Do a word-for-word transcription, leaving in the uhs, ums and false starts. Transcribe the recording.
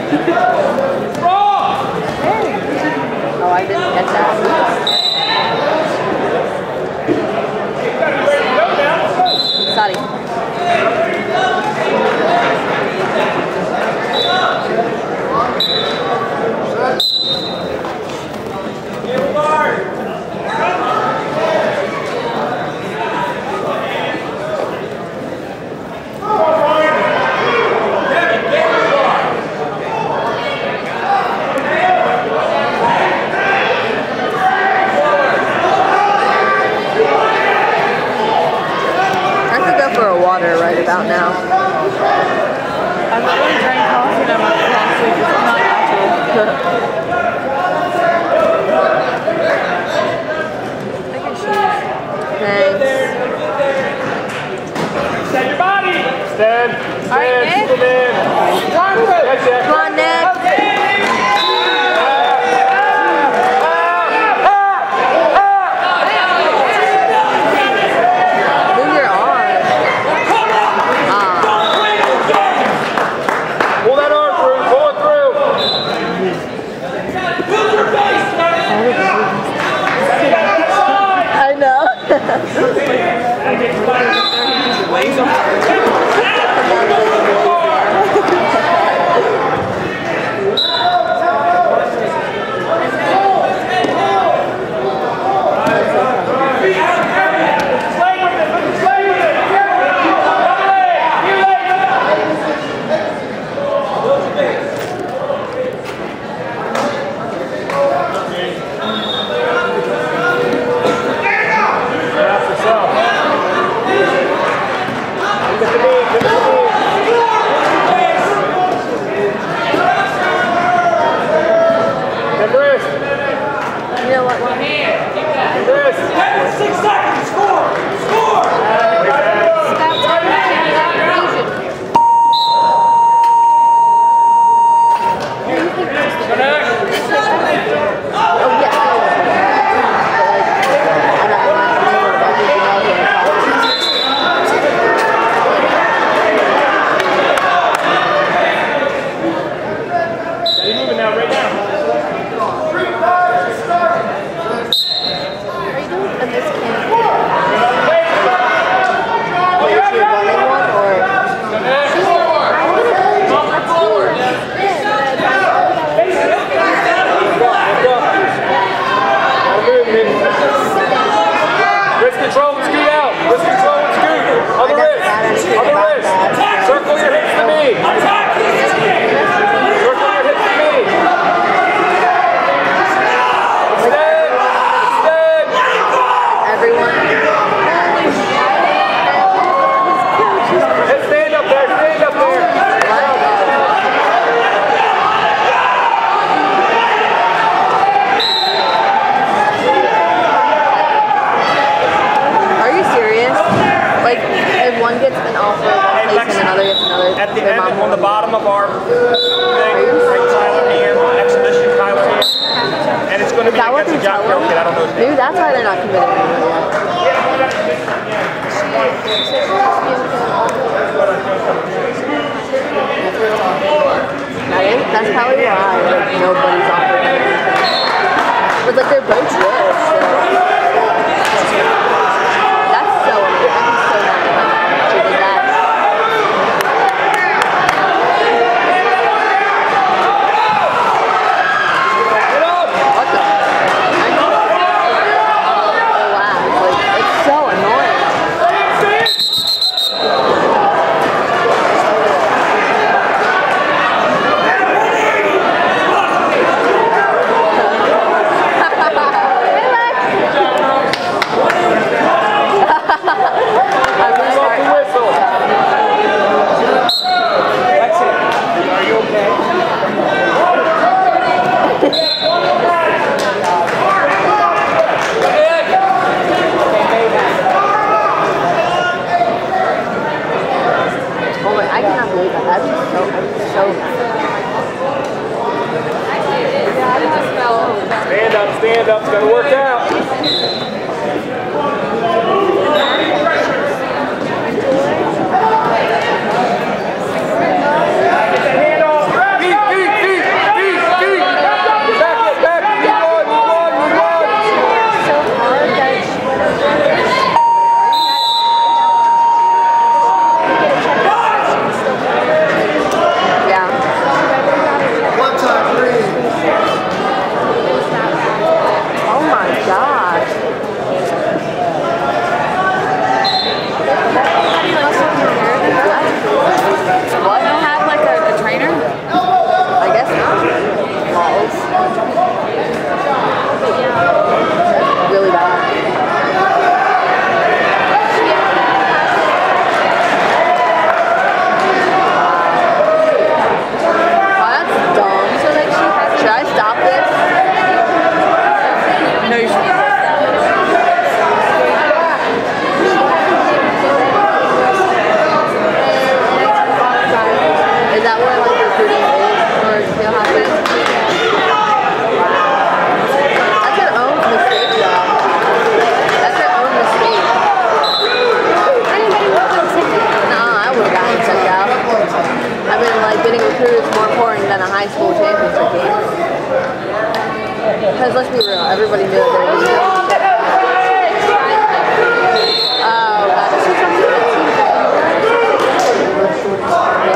Oh, I didn't get that. Sorry. Right about now. I've already drank coffee and I'm not last week. It's not natural. Thanks. Stand your body. Stand. Stand. All right, Nick. Come on, Nick. Maybe that's why they're not committed anymore yet. That is, that's probably why like, nobody's offering anything. But like they're both good, so that's so amazing. I'm so happy about she did that. Stand up, stand up, it's gonna work out. Get the hand off. Beat, beat. crew is more important than a high school championship game. Because let's be real, everybody knew that they were doing shit. Oh, that's just something that seems like